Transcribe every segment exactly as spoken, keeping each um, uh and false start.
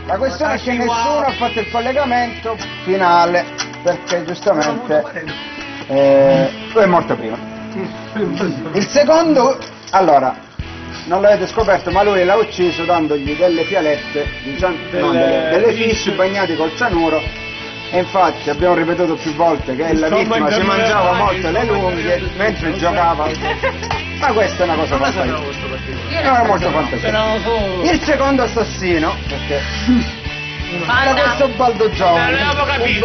La questione è che nessuno ha fatto il collegamento finale, perché giustamente eh, lui è morto prima. Il secondo, allora, non l'avete scoperto, ma lui l'ha ucciso dandogli delle fialette, diciamo, delle, no, delle, delle fish bagnate col cianuro. E infatti abbiamo ripetuto più volte che la vittima si mangiava molto le lunghe mentre giocava. Ma questa è una cosa fantastica. Non è molto fantasiosa. Il secondo assassino, perché era questo Baldo giovane. Non avevo capito.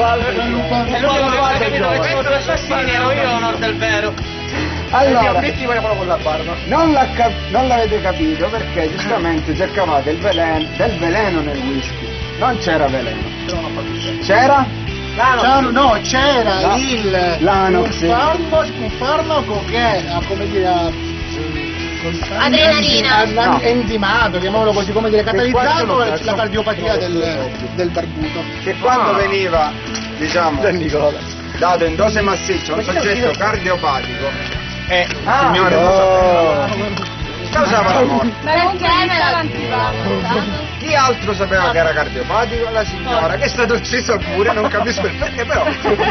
Questo l'assassino ero io, non del vero. Allora, l'obiettivo era quello con la barba. Non, non l'avete capito perché giustamente cercavate il veleno, del veleno nel whisky. Non c'era veleno. C'era? L'anox. No, c'era La, il l'anox. Un farmaco, un farmaco che ha, come dire, ha, adrenalina. No. Enzimato, chiamiamolo così, come dire, catalizzato la cardiopatia del, del barbuto. Che quando ah. veniva, diciamo, dato in dose massiccia a un soggetto cardiopatico, eh, ah, signore, oh. causava la morte. Perché me l'antipatico? Chi altro sapeva che era cardiopatico? La signora, che è stata uccisa pure, non capisco il perché, però. A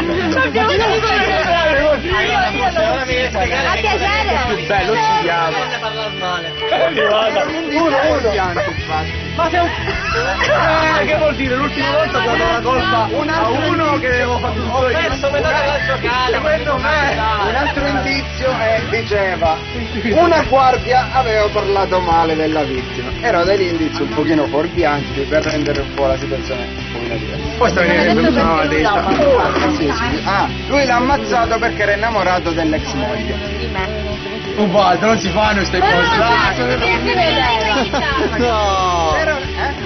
piacere! Più bello, uccidiamo. Non ne parlare male. Uno, uno pianto, infatti. Ma sei un... Eh, che vuol dire? L'ultima volta ho dato la colpa un a uno che avevo fatto un po' di... Secondo me, un altro indizio è, diceva, una guardia aveva parlato male della vittima. Erano degli indizi un pochino fuorvianti per rendere un po' la situazione un pochino diversa. Poi sta venendo una testa. Sì, sì. Ah, lui l'ha ammazzato perché era innamorato dell'ex moglie. Di me. Un guarda, non si fanno queste cose. No! C'era,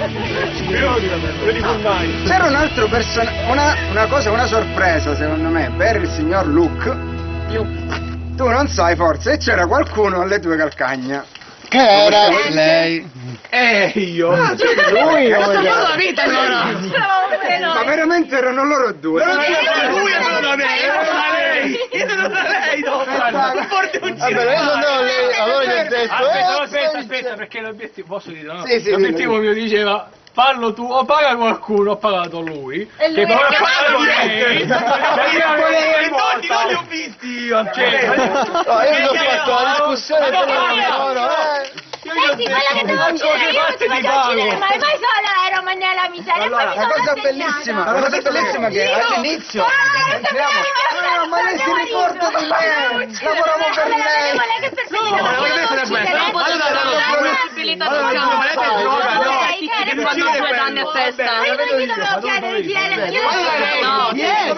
eh? C'era un altro personaggio, una, una cosa, una sorpresa secondo me per il signor Luke. Tu non sai forse, c'era qualcuno alle tue calcagna. Che era lei. Eh, io. Ah, lui ho la vita allora. Ma veramente erano loro due. Non era lui, era da me, era da lei. Era da lei, no. Un forte un giro. Vabbè, io non lei, allora gli ho detto. Aspetta, aspetta, aspetta, perché l'obiettivo, posso dire, no? Sì, sì, l'obiettivo mio diceva fallo tu o paga qualcuno, ho pagato lui. E lui che poi ha ha pagato lei. lei. Non li ho visti io. Cioè, no, io ho fatto la discussione con loro, eh. Senti, quella che devo uccidere, io non ti voglio uccidere mai, mai sola ero mangiare la miseria. Allora, la cosa bellissima, la cosa bellissima è che all'inizio entriamo, ah, ma lei si ricorda di me, lavoriamo per lei. Ma lei che perseguita la possibilità di che fanno due donne a testa. Ma io non gli dovevo chiedere di tirare le chiedere. No,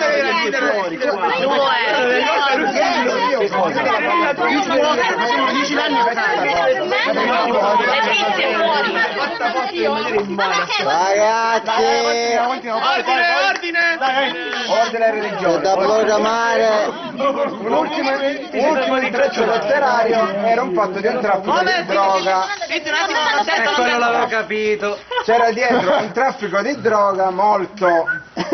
ragazzi, ordine, ordine, ordine religioso da programmare. Un ultimo ultimo intreccio letterario era un fatto di un traffico di droga. E quello l'avevo capito. C'era dietro un traffico di droga molto.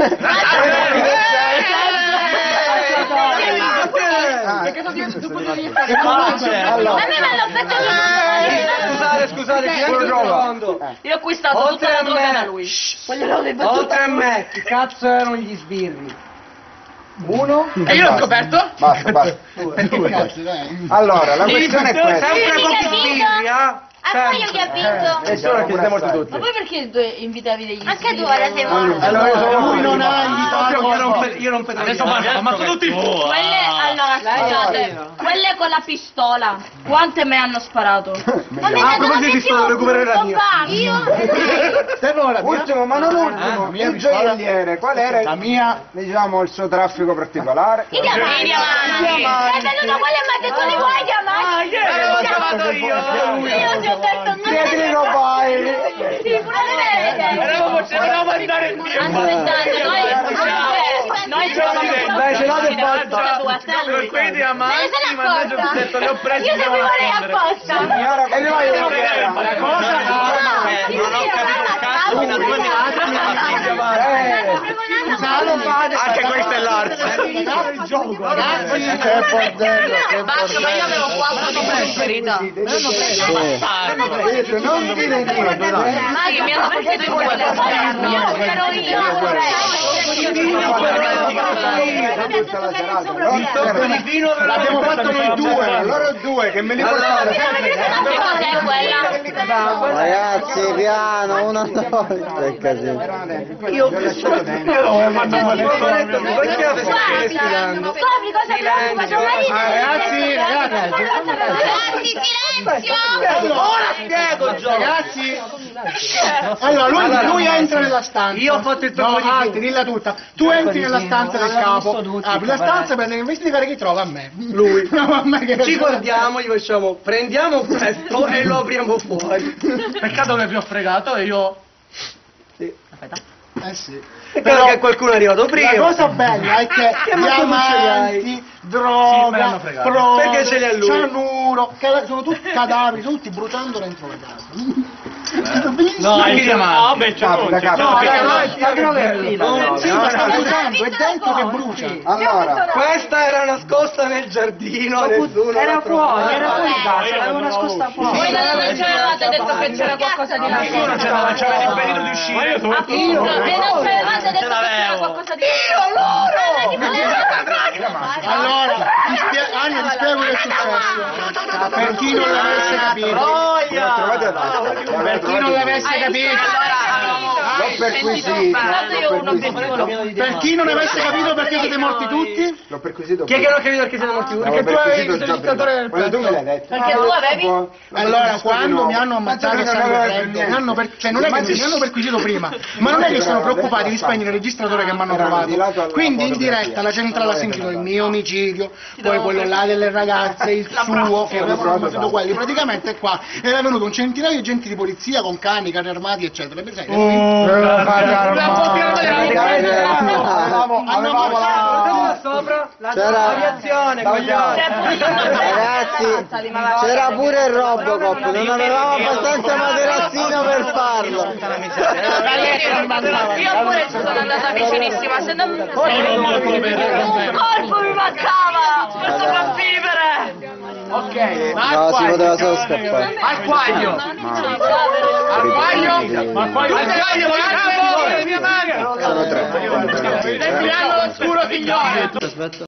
Perché sono diventato un po' di Allora, Scusate, scusate, ti un secondo. io ho acquistato tutta la droga da lui. Oltre a me, che cazzo erano gli sbirri? uno E io l'ho scoperto? Basta, basta. Allora, la questione è questa. Sempre pochi sbirri, ah? Ah, poi io che ho vinto. E solo che siamo morti tutti. Ma poi perché tu invitavi degli Anche tu ora sei morto. Allora, lui non ha invitato. Io non penso. Adesso ammazzo tutti. Quelle, allora, scusate, quelle con la pistola, quante me hanno sparato? Ma mi Ah, hanno come si sta recuperare la mia? io? ultimo ma non ultimo, il gioielliere, qual era La mia, diciamo il suo traffico particolare? I diamanti. I diamanti. È venuto quello e mi ha detto li vuoi i diamanti? L'avevo chiamato io. Io ti ho detto no. Pietro vai! Sì, pure vede. Eravamo cercati di andare in Aspettate, noi, noi ci Dai, ce l'ate fatta! Per quei diamanti, mannaggia, ho detto, li ho presi. Io sapevo lei apposta. Signora, e vai La cosa? Non ho capito un cazzo, mi nascondi la Anche questo è l'arte. Ragazzi, Che bordello, che Basta, ma io avevo quattro di preferita. bordello. Non dire niente, dai. Ma che mi hanno preferito in quelle io però io l'abbiamo fatto noi due. Loro due che me li portavano. che cos'è quella? Ragazzi, piano, una volta. Che casino. Io ho fatto Scopri cosa preoccupa tuo marito. Ragazzi, ragazzi. Ragazzi, silenzio! Ora spiego, Gio. Ragazzi, allora lui, lui entra nella stanza. Io ho fatto il No, trucco di Alti, dilla tutta. Tu entri nella stanza del capo, apri la stanza per investigare chi trova a me. Lui. No, a me che Ci guardiamo, gli facciamo, prendiamo questo e lo apriamo fuori. Peccato che vi ho fregato e io... Eh sì. Però che qualcuno è arrivato prima. La cosa bella è che Che ma come ce li hai? diamanti, droga, prove, Perché ce li ha lui? cianuro, cada- sono tutti cadaveri, sono tutti bruciando dentro la casa. No, è i diamanti. Vabbè, Capo, da capo. No, Perché- ragazzi, la droga è lì. No, Sì, no, ma sta no, bruciando, è dentro che brucia. Allora, Questa era nascosta nel giardino, nessuno Era l'ha fuori, trovata. era fuori casa, l'avevo nascosta fuori. Voi non ci avevate detto che c'era qualcosa di nascosto. C'era c'era il periodo di uscire. Appunto, e non ci avevate detto che c'era qualcosa di Allora, ti spie- Anna, ti spiego che è successo. Per chi non l'avesse capito. trovate adesso. Per chi non l'avesse capito. L'ho perquisito. Per chi non avesse capito perché siete morti tutti. L'ho perquisito. Chi è che non ha capito perché siete morti tutti? Perché tu avevi il registratore del Quando tu me l'hai detto. Perché tu avevi? Allora, quando mi hanno ammazzato a sangue freddo, mi hanno per- cioè non è che mi hanno perquisito prima, ma non è che sono preoccupati di spegnere il registratore che mi hanno trovato. Quindi in diretta la centrale ha sentito il mio omicidio, poi quello là delle ragazze, il suo, che avevano ammazzato quelli. Praticamente qua era venuto un centinaio di agenti di polizia con cani, carri armati, eccetera. Per esempio, Sopra la C'era- aviazione, coglione. Ragazzi, c'era pure il Robocop, non avevamo abbastanza materazzino per farlo. Io pure ci sono andata vicinissima, se non... Un colpo mi mancava per sopravvivere! Ok, No, si poteva solo scappare. al quaglio. Al quaglio? Ma poi al quaglio, ma Sono tre. il piano oscuro, signore. Aspetta.